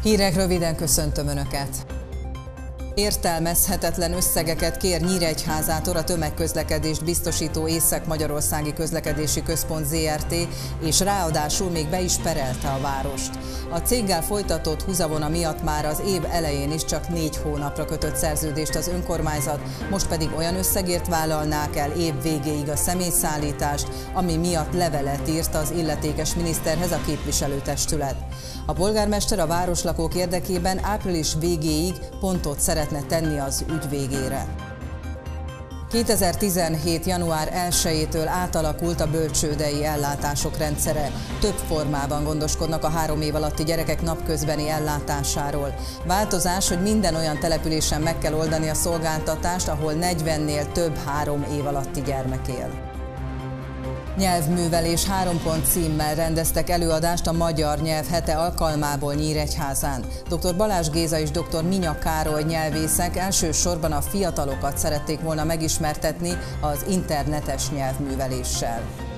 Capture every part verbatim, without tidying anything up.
Hírek röviden, köszöntöm Önöket! Értelmezhetetlen összegeket kér Nyíregyházától a tömegközlekedést biztosító Észak-Magyarországi Közlekedési Központ zé er té, és ráadásul még be is perelte a várost. A céggel folytatott húzavona miatt már az év elején is csak négy hónapra kötött szerződést az önkormányzat, most pedig olyan összegért vállalnák el év végéig a személyszállítást, ami miatt levelet írt az illetékes miniszterhez a képviselőtestület. A polgármester a városlakók érdekében április végéig pontot szeretne tenni az ügy végére. kétezer-tizenhét. január elsejétől átalakult a bölcsődei ellátások rendszere. Több formában gondoskodnak a három év alatti gyerekek napközbeni ellátásáról. Változás, hogy minden olyan településen meg kell oldani a szolgáltatást, ahol negyvennél több három év alatti gyermek él. Nyelvművelés három pont címmel rendeztek előadást a Magyar Nyelv Hete alkalmából Nyíregyházán. dr. Balázs Géza és dr. Minya Károly nyelvészek elsősorban a fiatalokat szerették volna megismertetni az internetes nyelvműveléssel.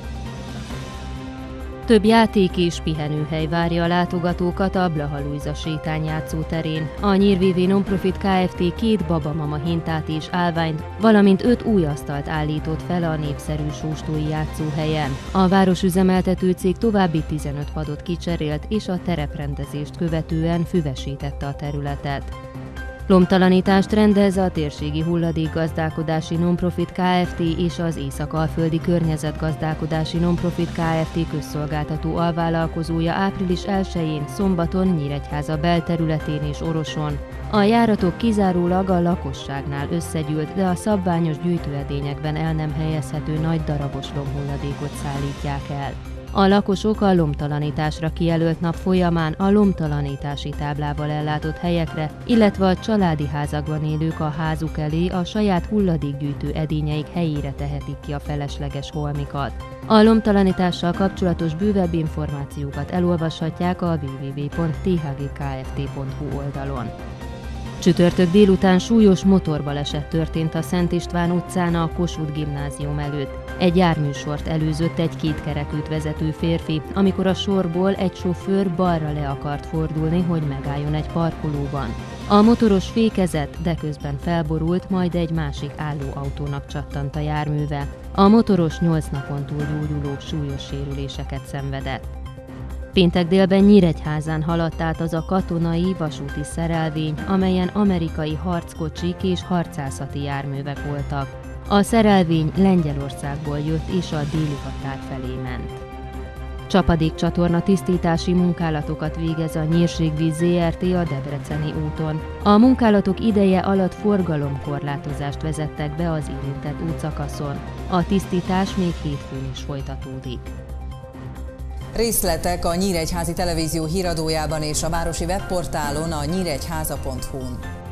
Több játék és pihenőhely várja a látogatókat a Blaha Lujza sétányjátszó terén. A Nyír vé vé Nonprofit Kft. Két babamama hintát és állványt, valamint öt új asztalt állított fel a népszerű sóstói játszóhelyen. A városüzemeltető cég további tizenöt padot kicserélt, és a tereprendezést követően füvesítette a területet. Lomtalanítást rendez a Térségi Hulladékgazdálkodási Nonprofit Kft. És az Észak-Alföldi Környezetgazdálkodási Nonprofit Kft. Közszolgáltató alvállalkozója április elsején szombaton Nyíregyháza belterületén és Oroson. A járatok kizárólag a lakosságnál összegyűlt, de a szabványos gyűjtőedényekben el nem helyezhető nagy darabos lomhulladékot szállítják el. A lakosok a lomtalanításra kijelölt nap folyamán a lomtalanítási táblával ellátott helyekre, illetve a családi házakban élők a házuk elé a saját hulladékgyűjtő edényeik helyére tehetik ki a felesleges holmikat. A lomtalanítással kapcsolatos bővebb információkat elolvashatják a double-u double-u double-u pont t h g k f t pont h u oldalon. Csütörtök délután súlyos motorbaleset történt a Szent István utcán a Kossuth Gimnázium előtt. Egy járműsort előzött egy kétkerekűt vezető férfi, amikor a sorból egy sofőr balra le akart fordulni, hogy megálljon egy parkolóban. A motoros fékezett, de közben felborult, majd egy másik álló autónak csattant a járműve. A motoros nyolc napon túl gyógyuló súlyos sérüléseket szenvedett. Péntek délben Nyíregyházán haladt át az a katonai vasúti szerelvény, amelyen amerikai harckocsik és harcászati járművek voltak. A szerelvény Lengyelországból jött és a déli határ felé ment. Csapadékcsatorna tisztítási munkálatokat végez a Nyírségvíz zé er té a Debreceni úton. A munkálatok ideje alatt forgalomkorlátozást vezettek be az érintett útszakaszon. A tisztítás még hétfőn is folytatódik. Részletek a Nyíregyházi Televízió híradójában és a városi webportálon, a nyíregyháza pont hu-n.